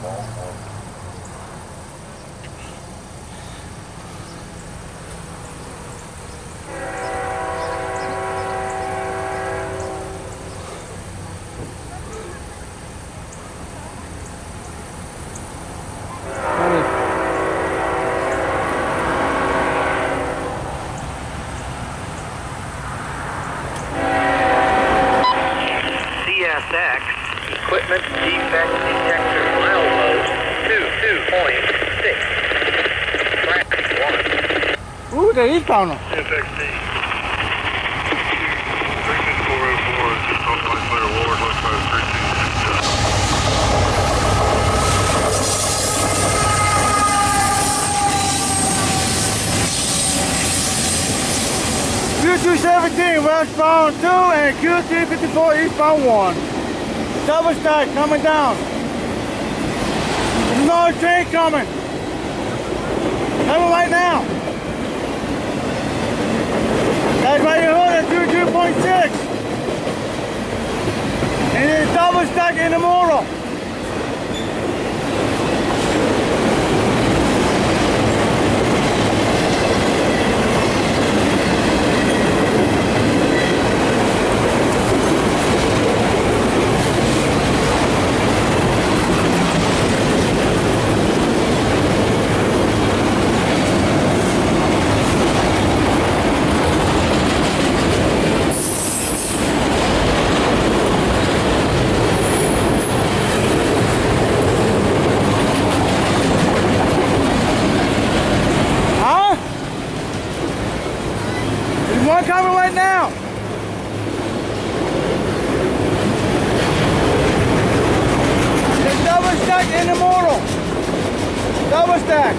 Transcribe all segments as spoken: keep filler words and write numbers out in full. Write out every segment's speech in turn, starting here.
Equipment defect detector milepost two two point six. Track one. Ooh, they're eastbound. F X D. three six four oh four is just off my clear lower twenty-five three two Q two seventeen westbound two and Q three fifty-four eastbound one. Double stack coming down. There's another train coming. Coming right now. That's right here at two two point six. And it's double stack in the motor. One coming right now. There's double stack in the motor. Double stack.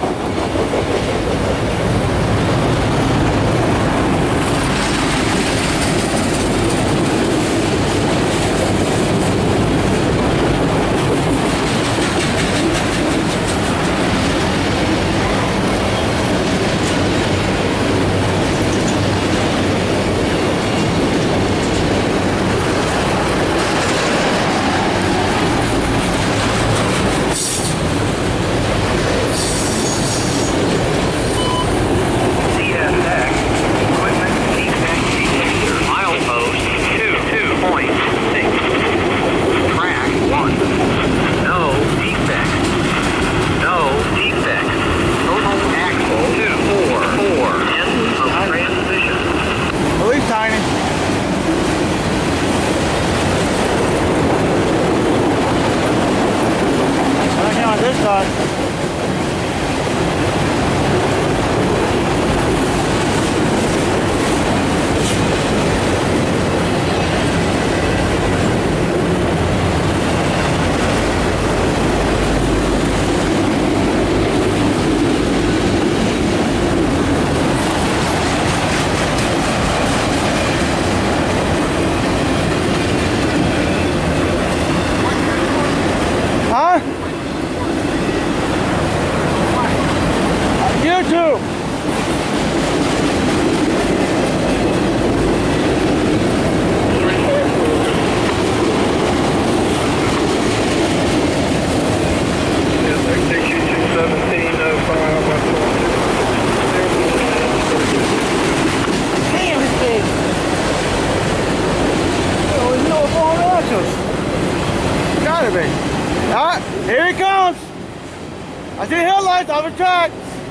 Ah, here he comes. I see headlights on the track.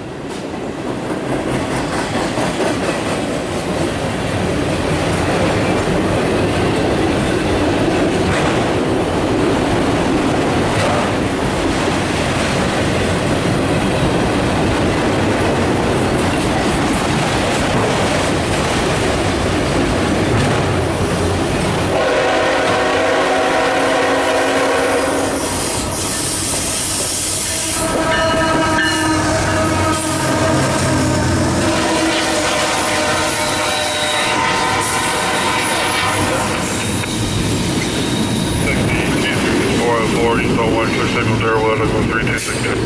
Signal Darrell, three two six two.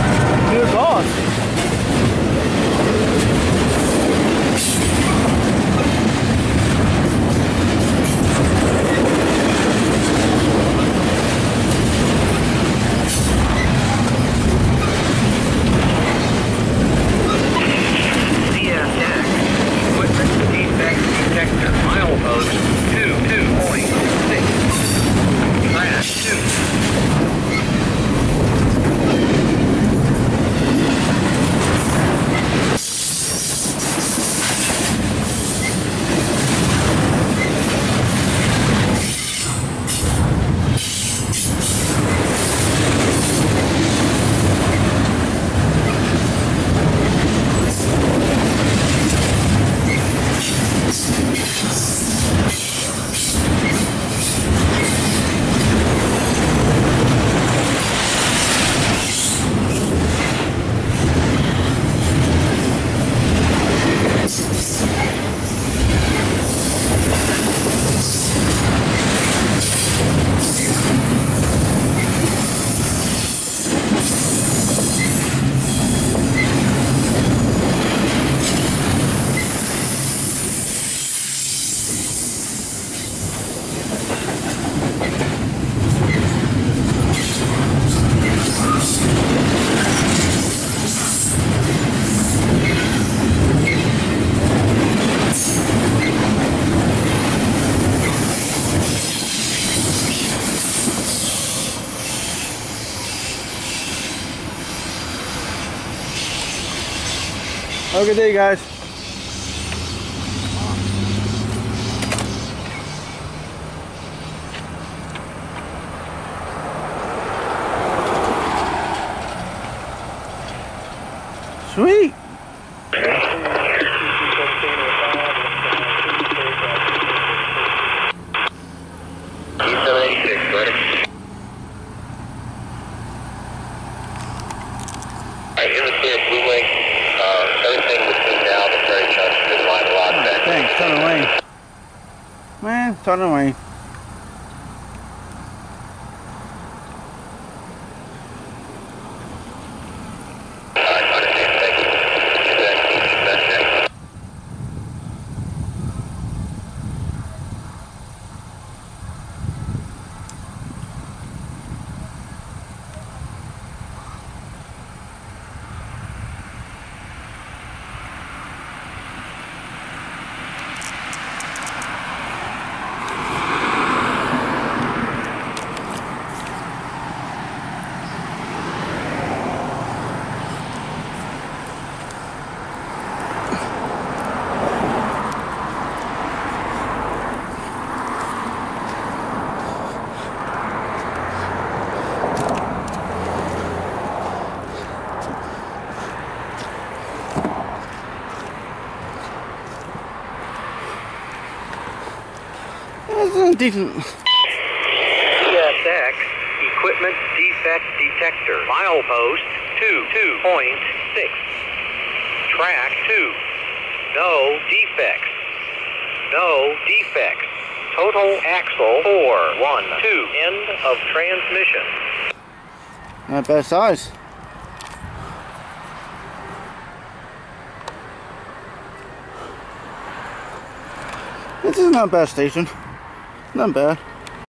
Good boss. Have a good day, guys. Sweet. D seven eighty-six, buddy. Alright, in the clear, Blue Wing. Uh, everything between now and the ferry junction is line of lock back. Thanks, turn away. Man, turn away. Alright, understand, thank you. Get back to the best check. This is decent. D S X, Equipment Defect Detector, milepost two two point six. Track two, no defects. No defects. Total axle four one two. End of transmission. Not bad size. This is not a bad station. Not bad.